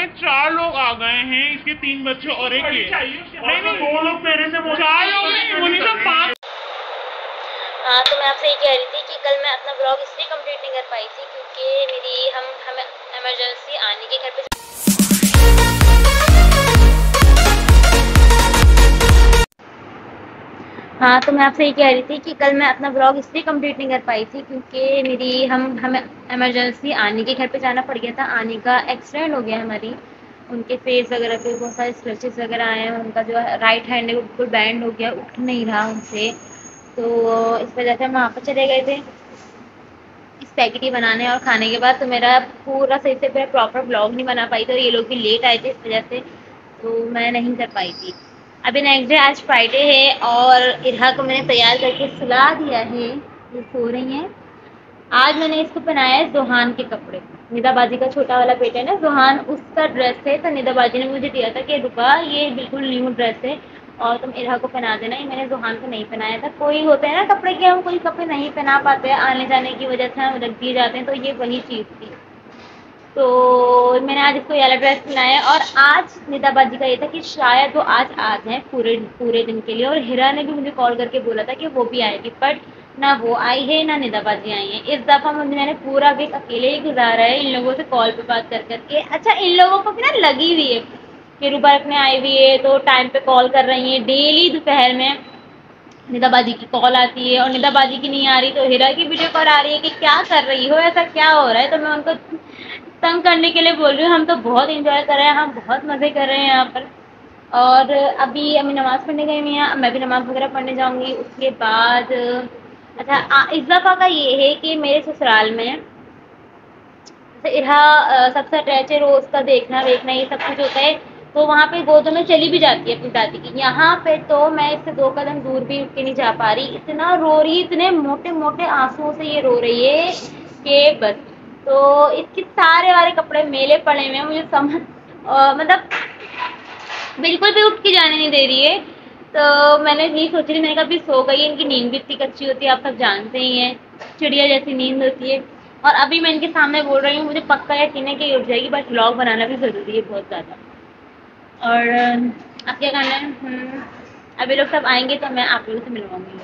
में 4 लोग आ गए हैं, इसके 3 बच्चे और एक ये। नहीं 2 लोग मेरे से 4 लोग नहीं, मुनीषा 5। हाँ, तो मैं आपसे ये कह रही थी कि कल मैं अपना ब्लॉग इसलिए कंप्लीट नहीं कर पाई थी क्योंकि मेरी हमें इमरजेंसी आने के घर पे। हाँ, तो मैं आपसे ये कह रही थी कि कल मैं अपना ब्लॉग इसलिए कंप्लीट नहीं कर पाई थी क्योंकि मेरी हमें इमरजेंसी आने के घर पे जाना पड़ गया था। आने का एक्सीडेंट हो गया हमारी, उनके फेस वगैरह पे बहुत सारे स्क्रैचेस वगैरह आए हैं। उनका जो राइट हैंड है वो बिल्कुल बैंड हो गया, उठ नहीं रहा उनसे। तो इस वजह से हम वहाँ पर चले गए थे स्पैगेटी बनाने, और खाने के बाद तो मेरा पूरा सही से पूरा प्रॉपर ब्लॉग नहीं बना पाई थी। और ये लोग भी लेट आए थे इस वजह से, तो मैं नहीं कर पाई थी। अभी नेक्स्ट डे, आज फ्राइडे है और इरहा को मैंने तैयार करके सुला दिया है, ये सो रही हैं। आज मैंने इसको पहनाया है जोहान के कपड़े। निदाबाजी का छोटा वाला बेटा है ना जोहान, उसका ड्रेस है। तो निदाबाजी ने मुझे दिया था कि रुपा ये बिल्कुल न्यू ड्रेस है और तुम इरहा को पहना देना। ये मैंने जोहान को नहीं पहनाया था। कोई होते हैं ना कपड़े के हम कोई कपड़े नहीं पहना पाते हैं, आने जाने की वजह से हम रख दिए जाते हैं, तो ये वही चीज़ थी। तो मैंने आज इसको ये वाला ड्रेस पहनाया। और आज निदाबाजी का ये था कि शायद वो आज है पूरे दिन के लिए। और हिरा ने भी मुझे कॉल करके बोला था कि वो भी आएगी, बट ना वो आई है ना निदाबाजी आई है। इस दफ़ा मैंने पूरा वीक अकेले ही गुजारा है इन लोगों से कॉल पे बात कर करके। अच्छा, इन लोगों को भी ना लगी हुई है कि रुबा रखने आई हुई है तो टाइम पे कॉल कर रही है। डेली दोपहर में निदाबाजी की कॉल आती है और निदाबाजी की नहीं आ रही तो हिरा की वीडियो कॉल आ रही है कि क्या कर रही हो, ऐसा क्या हो रहा है। तो मैं उनको तंग करने के लिए बोल रही हूँ। हम तो बहुत इंजॉय कर रहे हैं, हम बहुत मज़े कर रहे हैं यहाँ पर। और अभी अम्मी नमाज़ पढ़ने गई हुई हैं, मैं भी नमाज़ वगैरह पढ़ने जाऊँगी उसके बाद। अच्छा, इस दफ़ा का ये है कि मेरे ससुराल में इरहा सबसे अटैच है, रोज़ का देखना वेखना ये सब कुछ होता है। तो वहाँ पे गोदों में चली भी जाती है अपनी दादी की। यहाँ पे तो मैं इससे 2 कदम दूर भी उठ के नहीं जा पा रही, इतना रो रही, इतने मोटे मोटे आंसुओं से ये रो रही है कि बस। तो इसके सारे वाले कपड़े मेले पड़े हुए हैं, मुझे समझ मतलब बिल्कुल भी उठ के जाने नहीं दे रही है। तो मैंने यही सोची थी, मैंने कहा अभी सो गई है, इनकी नींद भी इतनी कच्ची होती है, आप सब जानते ही हैं, चिड़िया जैसी नींद होती है। और अभी मैं इनके सामने बोल रही हूँ, मुझे पक्का यकीन है कि ये उठ जाएगी, बट व्लॉग बनाना भी ज़रूरी है बहुत ज़्यादा। और अब क्या करना है, अभी लोग सब आएंगे तो मैं आप लोगों से मिलवाऊंगी।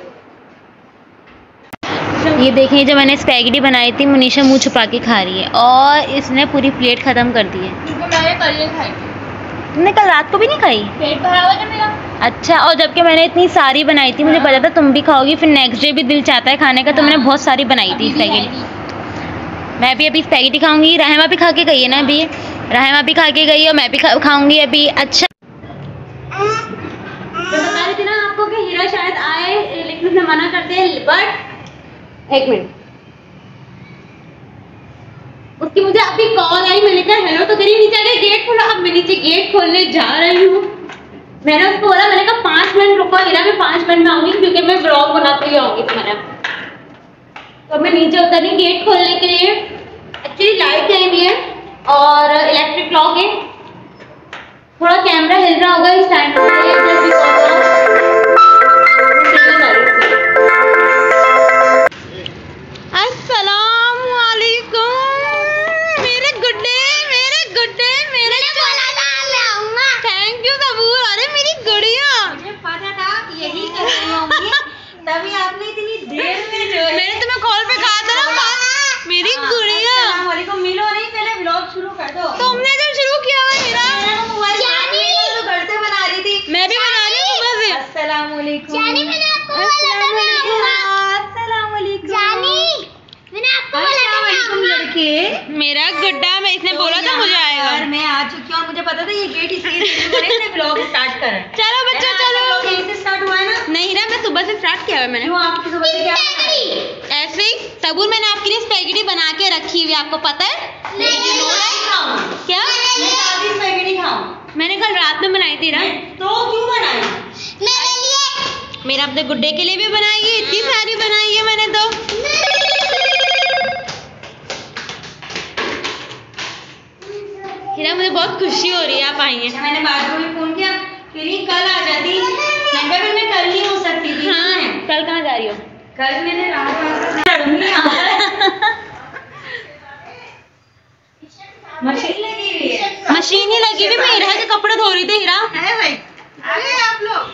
ये देखें, जो मैंने स्पैगेटी बनाई थी मुनीषा मुँह छुपा के खा रही है और इसने पूरी प्लेट ख़त्म कर दी है। तुमने कल रात को भी नहीं खाई? पेट भरा हुआ था मेरा। अच्छा, और जबकि मैंने इतनी सारी बनाई थी, मुझे पता था तुम भी खाओगी, फिर नेक्स्ट डे भी दिल चाहता है खाने का, तो मैंने बहुत सारी बनाई थी स्पैगेटी। मैं भी अभी स्पैगेटी खाऊंगी, रहमा भी खा के गई है ना, अभी रहमा भी खा के गई है और मैं भी खाऊंगी अभी। अच्छा, तो बता रही थी ना आपको कि हीरा शायद आए, लेकिन उसने मना कर दिया। बट एक मिनट, उसकी मुझे अभी कॉल आई, मैंने कहा हेलो तो करी, नीचे आके गेट खोला। अब मैं नीचे गेट खोलने जा रही हूँ। मैंने उसको बोला, मैंने कहा 5 मिनट रुको हीरा, मैं 5 मिनट में आऊंगी क्योंकि मैं ब्लॉग बनाते हुए आऊंगी तुम्हारा। तो मैं नीचे उतरी गेट खोलने के लिए। एक्चुअली लाइट गई हुई है और इलेक्ट्रिक लॉक है, थोड़ा कैमरा हिल रहा होगा इस टाइम पे। तभी आपने इतनी देर में जो मैंने तुम्हें कॉल पे कहा था ना, मेरी गुड़िया। अस्सलाम वालेकुम, मिलो नहीं, पहले व्लॉग शुरू कर दो। तुमने जब शुरू किया हुआ हीरा, तो घर से बना रही थी, मैं भी बना रही हूँ सुबह से। अस्सलाम वालेकुम जानी, मैंने आपको बोला था मैं आऊंगा। अस्सलाम वालेकुम जानी, मैंने आपको बोला था मैं आऊंगा। लड़के मेरा गुड्डा, मैं इसने बोला था मुझे आएगा और मैं आ चुकी हूँ। मुझे पता था ये गेट इसलिए व्लॉग स्टार्ट कर। चलो बच्चों चलो, यहीं से स्टार्ट हुआ है ना? नहीं ना, मैं सुबह से स्टार्ट किया है मैंने। क्यों, आपकी सुबह से क्या ऐसे ही तबूर, मैंने आपके लिए स्पैगेटी बना के रखी हुई, आपको पता है? क्या स्पैगेटी खाऊं? मैंने कल रात में बनाई थी ना। तो क्यों बनाई? मेरे लिए, मेरा अपने गुड्डे के लिए भी बनाई है, इतनी सारी बनाई है मैंने तो। हीरा, मुझे बहुत खुशी हो रही है आप आई हैं। मैंने बाद में फोन किया, फिर कल आ जाती, मैं कल नहीं हो सकती थी। हाँ, कल कहाँ जा रही हो? कल मैंने मशीन लगी हुई है। मशीन ही लगी हुई, मैं इरा के कपड़े धो रही थी। इरा आप लोग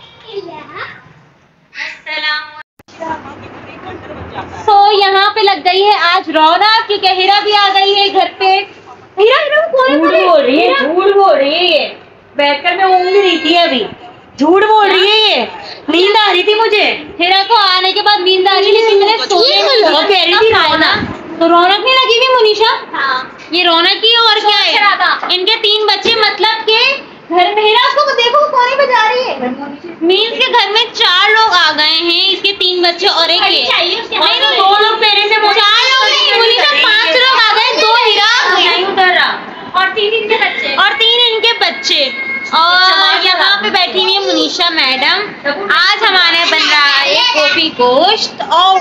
तो यहाँ पे लग गई है आज रौनक, क्योंकि हीरा भी आ गई है घर पे। हीरा झूठ बोल रही है, झूठ बोल रही है ये। बैठकर मैं ऊँग रही थी अभी, झूठ बोल रही है ये। नींद आ रही थी मुझे, हीरा को आने के बाद नींद आ रही थी, लेकिन मैंने सोने में कह रही थी रौनक, तो रौनक नहीं लगी हुई मुनीषा। ये रौनक की और क्या है, इनके 3 बच्चे, मतलब के घर में हीरा उसको देखो कोने पे जा रही है। मीन्स के घर में 4 लोग आ गए हैं, इसके 3 बच्चे और एक ये। नहीं 2 लोग पहले से 4 लोग नहीं मुनीषा, 5 लोग आ गए, 2 हीरा नहीं उतर रहा और 3 इनके बच्चे। और यहाँ पे बैठी हुई है मुनीषा मैडम। आज हमारे बन रहा है गोभी गोश्त और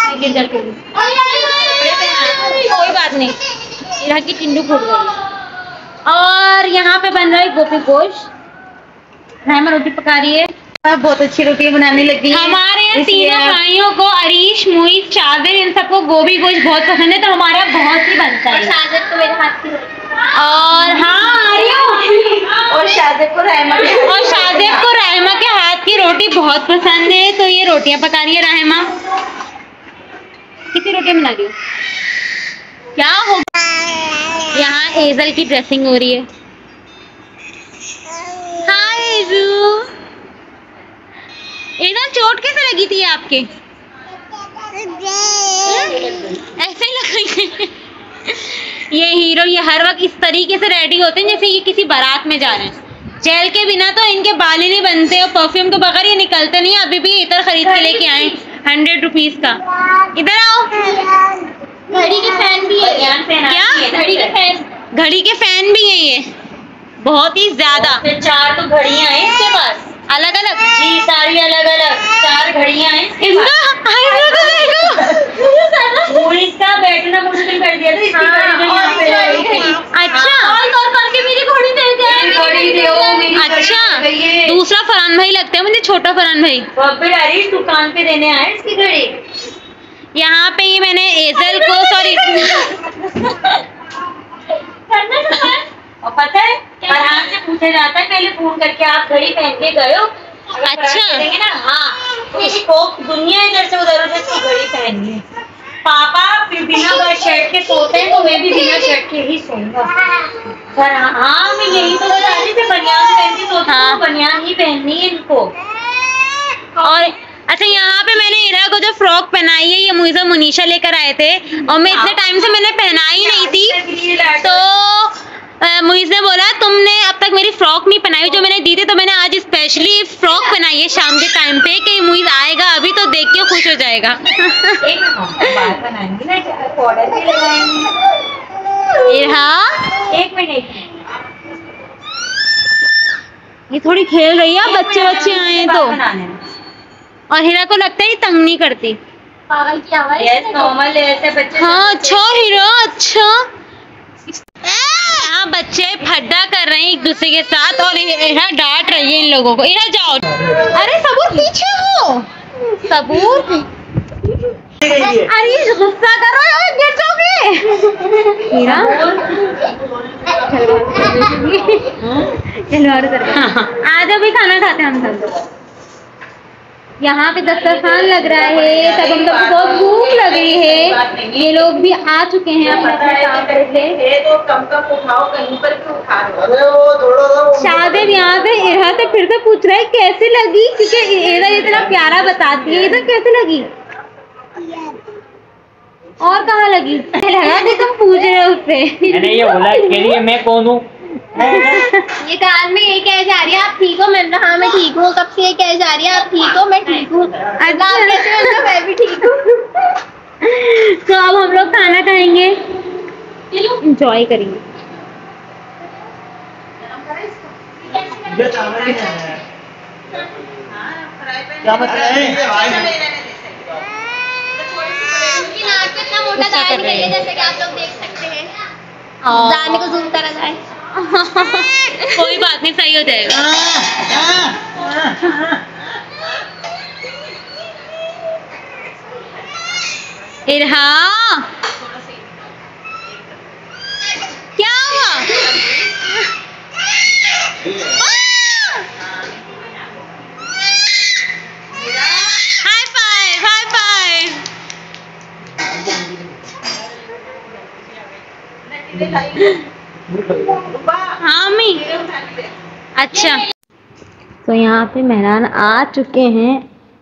कोई बात नहीं, यहाँ की टिंडू फूट गई। और यहाँ पे बन रहा है गोभी गोश्त। रहमा रोटी पका रही है और बहुत अच्छी रोटी बनाने लगी है। हमारे यहाँ तीनों भाइयों को, अरीश, मोहित, शादिर, इन सबको गोभी गोश्त बहुत पसंद है, तो हमारे यहाँ बहुत ही बनता है। शादिर को मेरे हाथ की रोटी, और हाँ आ रही हूँ, और शादिर को रहमा के हाथ की रोटी बहुत पसंद है, तो ये रोटियां पका रही है रहमा। कितनी रोटियां बना रही हो? क्या हो, यहाँ एजल की ड्रेसिंग हो रही है। हाय एजू, एजल चोट कैसे लगी थी आपके? ऐसे ही लगी। ये हीरो ये हर वक्त इस तरीके से रेडी होते हैं जैसे ये किसी बारात में जा रहे हैं। जेल के बिना तो इनके बाल ही नहीं बनते, और परफ्यूम के बगैर ये निकलते नहीं। अभी भी इधर खरीद के लेके आए 100 रुपीज का। इधर आओ। घड़ी के फैन भी है क्या? घड़ी के फैन भी है ये, बहुत ही ज्यादा। 4 तो घड़ियां हैं इसके पास, अलग अलग जी, सारी अलग अलग 4 घड़ियां हैं इसका बैठना मुश्किल कर दिया था इसकी घड़ी। अच्छा, कॉल करके मेरी घड़ी दे दे। अच्छा, दूसरा फरहान भाई लगता है मुझे, छोटा फरहान भाई दुकान पे देने आए इसकी घड़ी। यहाँ पे ये मैंने एजल को, सॉरी और पता है फरहान से पूछा जाता है पहले फोन करके, आप घड़ी पहन के गए हो? अच्छा ना, हाँ, इसको दुनिया इधर से उधर उधर से घड़ी पहननी है। पापा फिर बिना शर्ट के सोते हैं, तो मैं भी बिना शर्ट के ही सोऊंगा। हाँ मैं यही तो बता रही थी, बनियान पहनती तो हाँ, बनियान ही पहननी है इनको। और अच्छा, यहाँ पे मैंने इरा को जो फ्रॉक पहनाई है, ये मुझे मुनीषा लेकर आए थे, और मैं इतने टाइम से मैंने पहनाई नहीं थी, तो मुइज़ ने बोला तुमने अब तक मेरी फ्रॉक नहीं पहनाई जो मैंने दी थी, तो मैंने आज स्पेशली फ्रॉक पहनाई है शाम के टाइम पे, कि मुइज़ आएगा अभी तो देख के खुश हो जाएगा। एक मिनट, ये थोड़ी खेल रही है, बच्चे आए हैं तो। और हीरा को लगता है ये तंग नहीं करती, पागल की आवाज़। यस, नॉर्मल ऐसे बच्चे। हाँ अच्छा हीरा, अच्छा। हाँ बच्चे फड्डा कर रहे हैं एक दूसरे के साथ, और हीरा डांट रही है इन लोगों को। हीरा जाओ, अरे सबूर पीछे हो, सबूर। अरे गुस्सा करो, गिर जाओगे। हीरा आज अभी खाना खाते हैं हम सब। यहाँ पे दस्तरखान लग रहा है, सब हम लोग को बहुत भूख लग रही है। ये लोग भी आ चुके हैं अपने काम करके। तो कम उठाओ, कहीं पर क्यों उठा रहे हो? शादिर यहाँ पे इरा से फिर से पूछ रहा है कैसे लगी, क्योंकि इरा इतना प्यारा बताती है। इधर कैसे लगी और कहाँ लगी? लगा कि तुम पूछ रहे हो उससे। मैंने ये बोला के लिए मैं कौन हूँ? ये कान में ये कह जा रही है आप ठीक हो? मैंने हाँ मैं ठीक हूँ। कब से ये कह जा रही है आप ठीक हो? मैं ठीक हूँ। मैं भी ठीक हूँ। तो अब हम लोग खाना खाएंगे, एंजॉय करेंगे। क्या मोटा दाल निकली है, जैसे कि आप लोग देख सकते हैं। दाने को जूम करा जाए। कोई बात नहीं, सही हो जाएगा। इरहा क्या हुआ? हाँ अम्मी। अच्छा तो यहाँ पे मेहमान आ चुके हैं।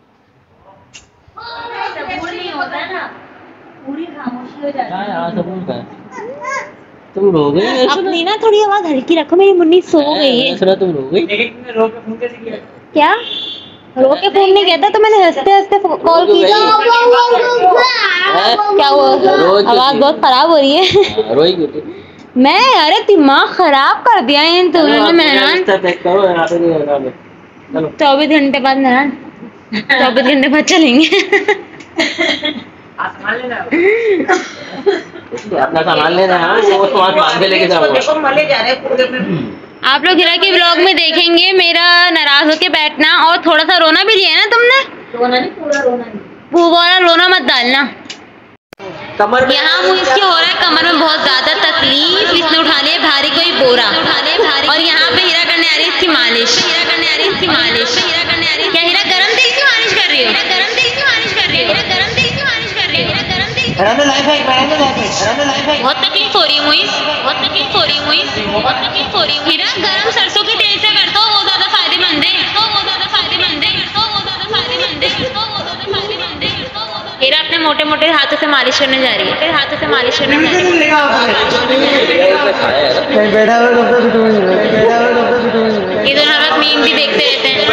सबूर नहीं होता ना, पूरी खामोशी हो जाती है। सबूर का तुम रो गई। अपनी ना थोड़ी आवाज हल्की रखो, मेरी मुन्नी सो गई है। सुना तुम रो गई। क्या रो के फोन नहीं कहता तो मैंने हंसते हंसते कॉल की थी। क्या हुआ? आवाज बहुत खराब हो रही है। रोई क्यों? मैं अरे दिमाग खराब कर दिया है इन दोनों ने। मेहमान 24 घंटे बाद मेहमान 24 घंटे बाद चलेंगे। अपना सामान लेना है, वो सामान बांध के लेके जाओ। आप लोग हीरा के व्लॉग में देखेंगे मेरा नाराज होके बैठना और थोड़ा सा रोना भी लिया है ना तुमने। रोना नहीं, पूरा रोना नहीं। पूरा रोना मत डालना। कमर यहाँ मुझे इसकी हो रहा है कमर में बहुत ज्यादा तकलीफ। इसने उठा लिया भारी कोई बोरा, और यहाँ पे हीरा करने आ रही है इसकी मालिश। क्या हीरा गरम तेल की मालिश कर रही हो? बहुत तकलीफ हो रही है मुझे, हीरा गरम सरसों के तेल से कर दो, वो ज्यादा फायदेमंद है। हीरा अपने मोटे मोटे हाथों से मालिश करने जा रही है। ये दोनों हर वक्त मीम भी देखते रहते हैं।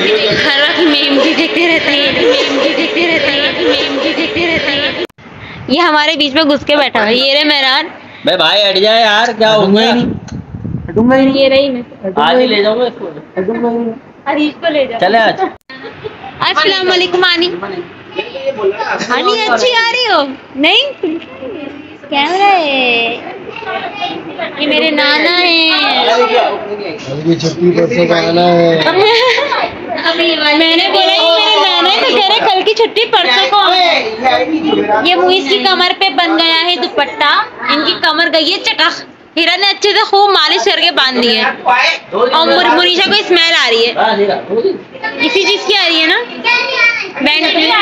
ये हमारे बीच में घुस के बैठा है। ये रे मेहरान। भाई हट जाए यार, क्या हो गया? ये रही मैं। आज ही ले जाऊंगा इसको। हरीश को ले जाओ। चले आज। अस्सलाम वालेकुम आनी। आनी अच्छी आ रही हो? नहीं कैमरा है। ये मेरे नाना है। छुट्टी परसों का आना है। मैंने बोला ये मेरे नाना है तो कह रहे कल की छुट्टी परसों को। ये मुइस की कमर पे बन गया है दुपट्टा। इनकी कमर गई है चटक। हीरा ने अच्छे से खूब मालिश करके बांध दी है। और मुनीशा को स्मेल आ रही है। इसी चीज की आ रही है ना? बैंड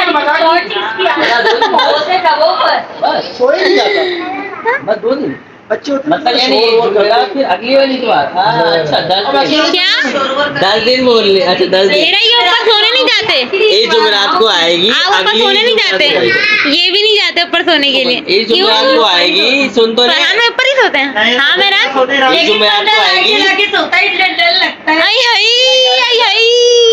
बस 2 दिन मतलब ये नहीं फिर अगली वाली की बात। अच्छा 10 दिन। क्या 10 दिन बोल ले। अच्छा 10 दिन। हीरा ये ऊपर सोने नहीं जाते। ये जुमेरात को आएगी। आप ऊपर सोने नहीं जाते। ये भी नहीं जाते ऊपर सोने के लिए। ये जुमेरात को आएगी। सुन तो फरहान में ऊपर ही सोते हैं। हाँ मेरा ये जुमेरात को आएगी। आई हाय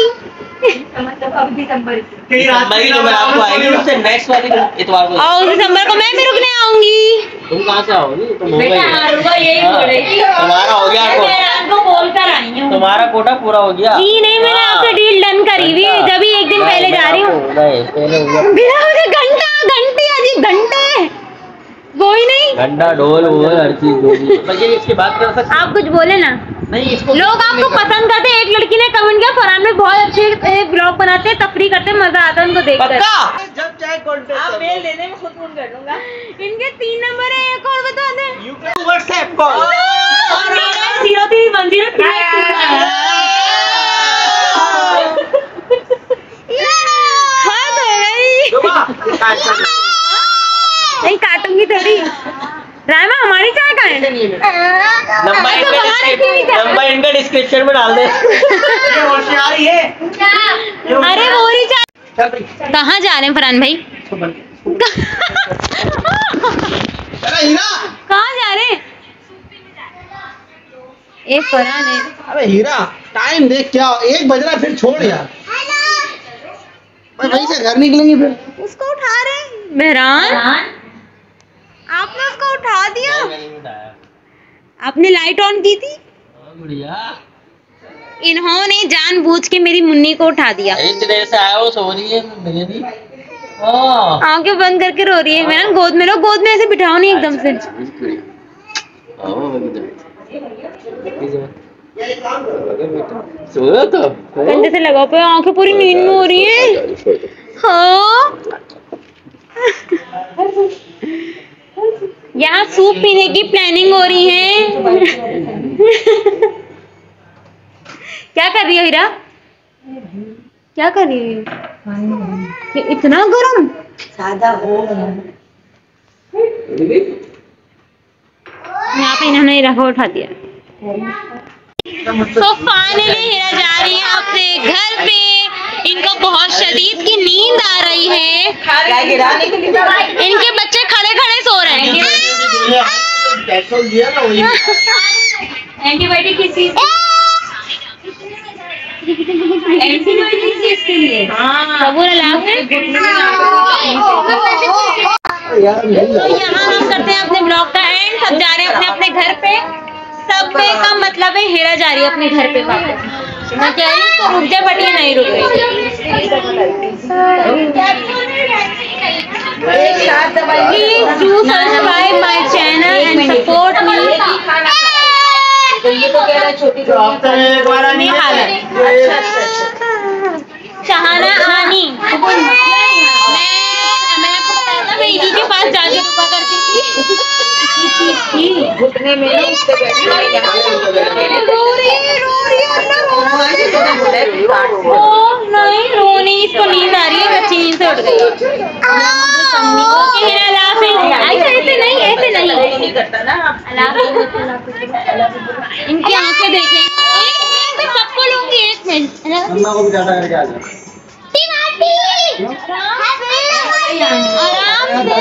दिसंबर की जुमेरात को आएगी। उससे नेक्स्ट वाली इतवार को। और दिसंबर को मैं भी रुकने आऊंगी। तुम कहाँ से आओगी? तुम हो गई। तुम्हारा हो गया कोटा। तुम्हारा कोटा पूरा हो गया। जी नहीं, मैंने आपसे डील डन करी हुई है। जब ही एक दिन पहले जा रही हूँ। पहले हो गया। बिना मुझे घंटे अजीब घंटे कोई नहीं। घंटा ढोल वोल हर चीज। इसकी बात कर सकते। आप कुछ बोले ना। नहीं इसको लोग आपको पसंद करते हैं। एक लड़की ने कमेंट किया फरहान में बहुत अच्छे ब्लॉग बनाते हैं, तफरी करते हैं, मजा आता है उनको देखकर। जब चाहे कॉन्टेक्ट आप मेल देने में खुद फोन कर दूंगा। इनके 3 नंबर है, एक और बता दें। यू कैन व्हाट्सएप कॉल 0310 हद हो गई। नहीं काटूंगी थोड़ी। रायमा हमारी चाय कहाँ है? नंबर इनका डिस्क्रिप्शन में डाल दे। अरे वो ही चाय। कहाँ जा रहे हैं फरहान भाई? कहाँ जा रहे हैं? एक फरहान है। अरे हीरा टाइम देख क्या 1 बज रहा फिर छोड़ यार। वहीं से घर निकलेंगे फिर। उसको उठा रहे हैं। मेहरान आपने उसको उठा दिया। आपने लाइट ऑन की थी। इन्होंने जानबूझ के मेरी मुन्नी को उठा दिया। इतने देर से आया वो सो रही है। आंखें बंद करके रो रही है। मेरा गोद में लो, गोद में ऐसे बिठाओ नहीं एकदम से। सोया था कंधे से लगाओ पे, आंखें पूरी नींद में हो रही है। हाँ यहाँ सूप पीने की प्लानिंग हो रही है। क्या कर रही हो हीरा? क्या कर रही हो? ये इतना गरम सादा हो गया। इन्होंने रखा उठा दिया। तो फाइनली हीरा जा रही है अपने घर पे। इनको बहुत शदीद की नींद आ रही है। इनके बच्चे खड़े खड़े सो रहे हैं। एंटीबायोटिक किस चीज? एंटीबायोटिक किसके लिए? सबूर अलाव है। तो यहाँ हम करते हैं अपने ब्लॉग का एंड। सब जा रहे हैं अपने अपने घर पे। सबवे का मतलब है हीरा जा रही है अपने घर पे वापस। मैं कह रही हूँ तो रुक जा, बट ये नहीं रुक रही। Please do subscribe my channel and support me. Shahana Ani, मैं आपको बताया था, मैं इन्हीं के पास जाके रुका करती थी। घुटने में नहीं रोनी, इसको नींद आ रही है, बच्ची नींद से उठ गई। ऐसे नहीं, ऐसे नहीं करता ना। इनकी आंखें देखें, सबको लूंगी 1 मिनट। आराम से।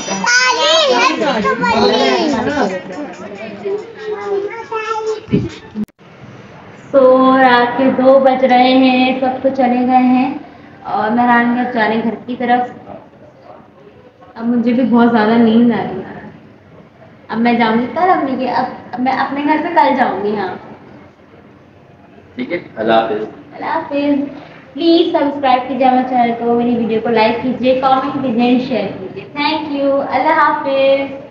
तो रात के 2 बज रहे हैं, सब तो चले गए हैं और मेहरान अब जा रहे हैं घर की तरफ। अब मुझे भी बहुत ज़्यादा नींद आ रही है। अब मैं जाऊंगी कल अब मैं अपने घर पे कल जाऊंगी। हाँ ठीक है, अल्लाह हाफिज़। अल्लाह हाफिज़। प्लीज़ सब्सक्राइब कीजिए हमारे चैनल को, मेरी वीडियो को लाइक कीजिए, कमेंट कीजिए, शेयर कीजिए। Thank you. अल्लाह हाफिज़।